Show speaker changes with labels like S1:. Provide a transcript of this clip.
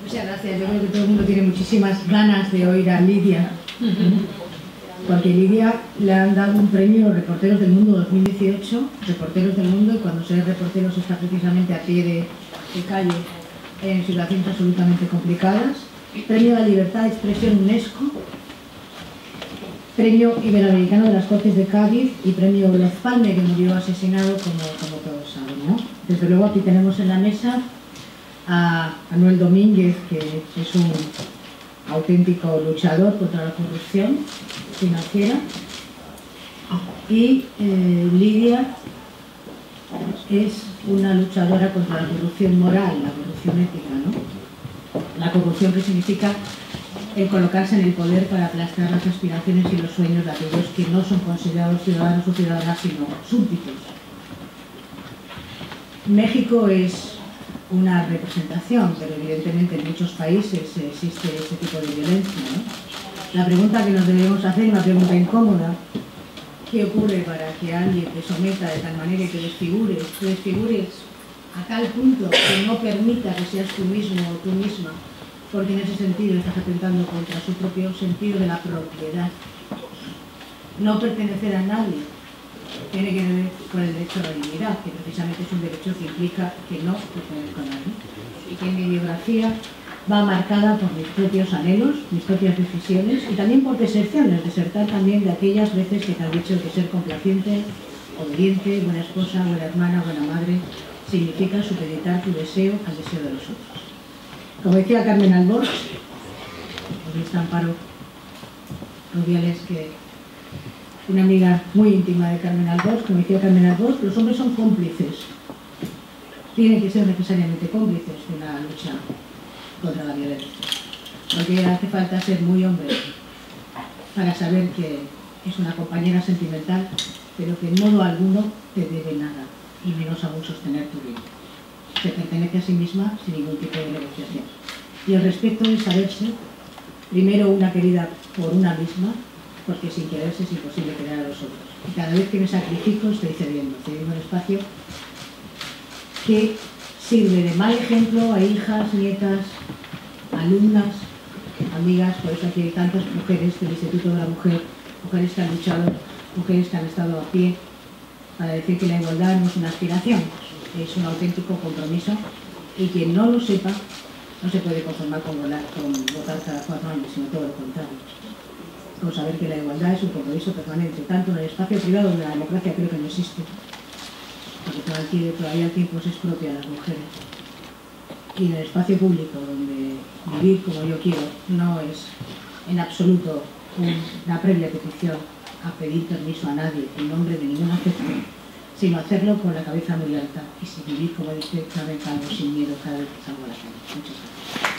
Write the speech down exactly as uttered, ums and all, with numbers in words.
S1: Muchas gracias. Yo creo que todo el mundo tiene muchísimas ganas de oír a Lidia. Porque Lidia le han dado un premio a los Reporteros del Mundo dos mil dieciocho, Reporteros del Mundo, y cuando se es reportero se está precisamente a pie de, de calle en situaciones absolutamente complicadas. Premio a la Libertad de Expresión UNESCO, Premio Iberoamericano de las Cortes de Cádiz y Premio Olof Palme, que murió asesinado, como, como todos saben, ¿no? Desde luego aquí tenemos en la mesa a Manuel Domínguez, que es un auténtico luchador contra la corrupción financiera, y eh, Lidia es una luchadora contra la corrupción moral, la corrupción ética, ¿no? La corrupción que significa el colocarse en el poder para aplastar las aspiraciones y los sueños de aquellos que no son considerados ciudadanos o ciudadanas, sino súbditos. México es una representación, pero evidentemente en muchos países existe este tipo de violencia, ¿no? La pregunta que nos debemos hacer, una pregunta incómoda: ¿qué ocurre para que alguien te someta de tal manera que desfigures, que desfigures a tal punto que no permita que seas tú mismo o tú misma? Porque en ese sentido estás atentando contra su propio sentido de la propiedad. No pertenecer a nadie tiene que ver con el derecho a la dignidad, que precisamente es un derecho que implica que no pertenezco a nadie. Y que mi biografía va marcada por mis propios anhelos, mis propias decisiones y también por deserciones, desertar también de aquellas veces que te han dicho que ser complaciente, obediente, buena esposa, buena hermana, buena madre, significa supeditar tu deseo al deseo de los otros. Como decía Carmen Albors, por esta Amparo Rubiales, que una amiga muy íntima de Carmen Albors, como decía Carmen Albors, los hombres son cómplices, tienen que ser necesariamente cómplices de una lucha contra la violencia, porque hace falta ser muy hombre para saber que es una compañera sentimental, pero que en modo alguno te debe nada, y menos aún sostener tu vida. Se pertenece a sí misma sin ningún tipo de negociación. Y el respeto es saberse primero una querida por una misma, porque sin quererse es imposible querer a los otros. Y cada vez que me sacrifico estoy cediendo, cediendo un espacio que sirve de mal ejemplo a hijas, nietas, alumnas, amigas. Por eso aquí hay tantas mujeres del Instituto de la Mujer, mujeres que han luchado, mujeres que han estado a pie para decir que la igualdad no es una aspiración, es un auténtico compromiso, y quien no lo sepa no se puede conformar con votar, con votar cada cuatro años, sino todo lo contrario, con saber que la igualdad es un compromiso permanente, tanto en el espacio privado donde la democracia creo que no existe, porque todavía, todavía el tiempo es propio a las mujeres, y en el espacio público donde vivir como yo quiero no es en absoluto una previa petición a pedir permiso a nadie en nombre de ninguna afección, sino hacerlo con la cabeza muy alta y sin vivir, como dice Carmen Calvo, sin miedo cada vez que salgo a la calle. Muchas gracias.